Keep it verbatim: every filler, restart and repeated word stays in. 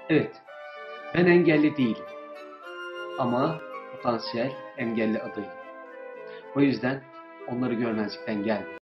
Evet, ben engelli değilim ama potansiyel engelli adayım. O yüzden onları görmezlikten gelmeyin.